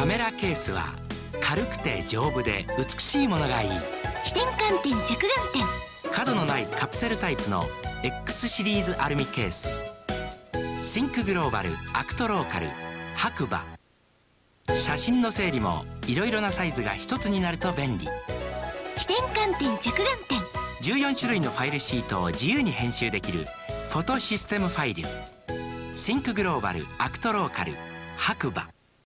メラケースは軽くて丈夫で美しいものがいい。 視点観点着眼点。 角のないカプセルタイプの X シリーズアルミケース。シンクグローバルアクトローカル白馬。写真の整理もいろいろなサイズが一つになると便利。 視点観点着眼点。 14種類のファイルシートを自由に編集できるフォトシステムファイル。シンクグローバルアクトローカル白馬。